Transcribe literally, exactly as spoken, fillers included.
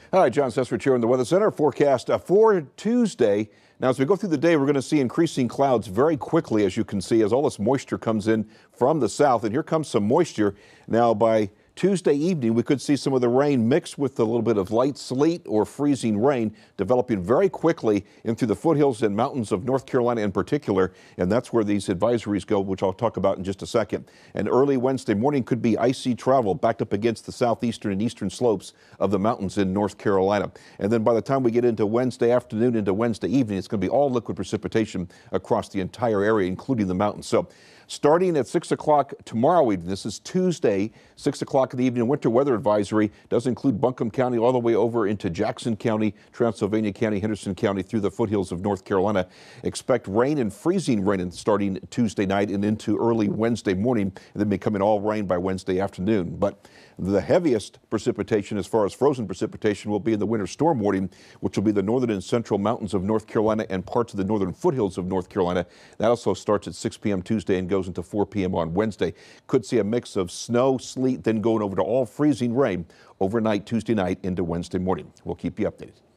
Hi, John Sesford here in the Weather Center. Forecast uh, for Tuesday. Now, as we go through the day, we're going to see increasing clouds very quickly, as you can see, as all this moisture comes in from the south. And here comes some moisture. Now, by Tuesday evening, we could see some of the rain mixed with a little bit of light sleet or freezing rain developing very quickly into the foothills and mountains of North Carolina in particular. And that's where these advisories go, which I'll talk about in just a second. And early Wednesday morning could be icy travel backed up against the southeastern and eastern slopes of the mountains in North Carolina. And then by the time we get into Wednesday afternoon into Wednesday evening, it's going to be all liquid precipitation across the entire area, including the mountains. So starting at six o'clock tomorrow evening, this is Tuesday, six o'clock in the evening, winter weather advisory does include Buncombe County all the way over into Jackson County, Transylvania County, Henderson County through the foothills of North Carolina. Expect rain and freezing rain starting Tuesday night and into early Wednesday morning, and then becoming all rain by Wednesday afternoon. But the heaviest precipitation as far as frozen precipitation will be in the winter storm warning, which will be the northern and central mountains of North Carolina and parts of the northern foothills of North Carolina. That also starts at six p m Tuesday and goes into four p m on Wednesday. Could see a mix of snow, sleet, then going over to all freezing rain overnight Tuesday night into Wednesday morning. We'll keep you updated.